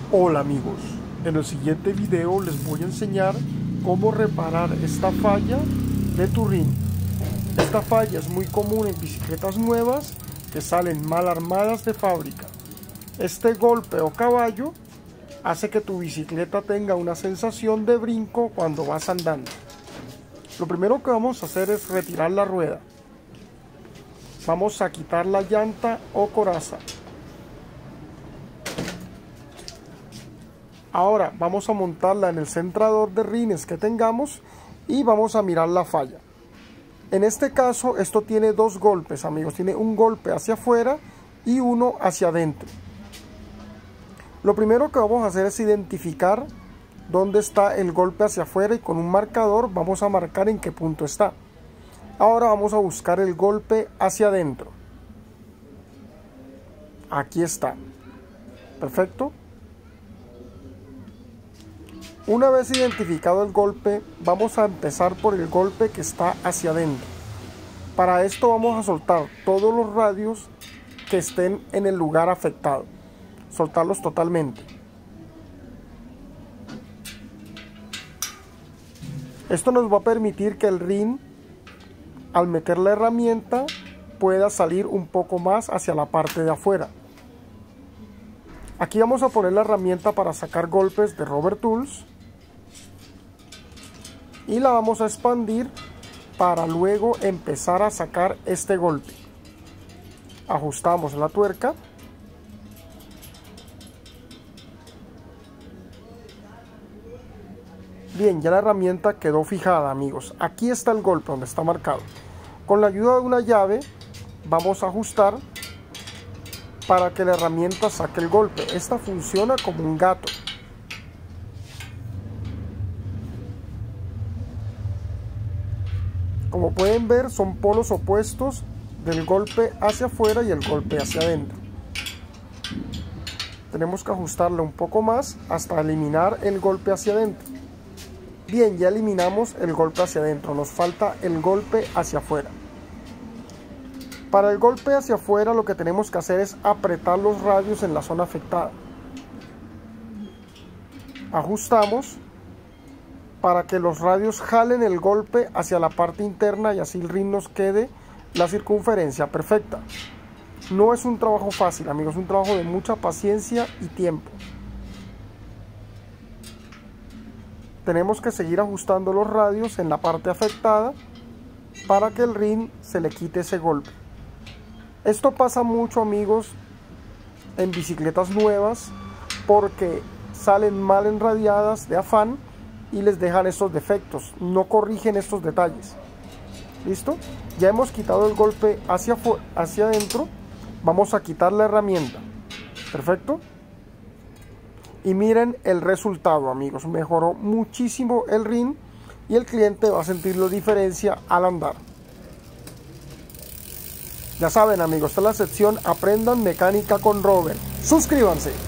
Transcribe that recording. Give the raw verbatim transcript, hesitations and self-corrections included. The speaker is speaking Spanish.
Hola amigos, en el siguiente video les voy a enseñar cómo reparar esta falla de tu rin. Esta falla es muy común en bicicletas nuevas que salen mal armadas de fábrica. Este golpe o caballo hace que tu bicicleta tenga una sensación de brinco cuando vas andando. Lo primero que vamos a hacer es retirar la rueda. Vamos a quitar la llanta o coraza. Ahora vamos a montarla en el centrador de rines que tengamos y vamos a mirar la falla. En este caso esto tiene dos golpes, amigos, tiene un golpe hacia afuera y uno hacia adentro. Lo primero que vamos a hacer es identificar dónde está el golpe hacia afuera y con un marcador vamos a marcar en qué punto está. Ahora vamos a buscar el golpe hacia adentro. Aquí está. Perfecto. Una vez identificado el golpe, vamos a empezar por el golpe que está hacia adentro. Para esto vamos a soltar todos los radios que estén en el lugar afectado. Soltarlos totalmente. Esto nos va a permitir que el rin, al meter la herramienta, pueda salir un poco más hacia la parte de afuera. Aquí vamos a poner la herramienta para sacar golpes de Rover Tools. Y la vamos a expandir para luego empezar a sacar este golpe. Ajustamos la tuerca. Bien, ya la herramienta quedó fijada, amigos. Aquí está el golpe donde está marcado. Con la ayuda de una llave vamos a ajustar para que la herramienta saque el golpe. Esta funciona como un gato. Como pueden ver, son polos opuestos del golpe hacia afuera y el golpe hacia adentro. Tenemos que ajustarlo un poco más hasta eliminar el golpe hacia adentro. Bien, ya eliminamos el golpe hacia adentro, nos falta el golpe hacia afuera. Para el golpe hacia afuera lo que tenemos que hacer es apretar los radios en la zona afectada. Ajustamos para que los radios jalen el golpe hacia la parte interna y así el rin nos quede la circunferencia perfecta. No es un trabajo fácil, amigos, es un trabajo de mucha paciencia y tiempo. Tenemos que seguir ajustando los radios en la parte afectada para que el rin se le quite ese golpe. Esto pasa mucho, amigos, en bicicletas nuevas porque salen mal enradiadas de afán y les dejan estos defectos, no corrigen estos detalles. ¿Listo? Ya hemos quitado el golpe hacia, hacia adentro. Vamos a quitar la herramienta. Perfecto. Y miren el resultado, amigos. Mejoró muchísimo el rin y el cliente va a sentir la diferencia al andar. Ya saben, amigos, esta es la sección Aprendan Mecánica con Rover. Suscríbanse.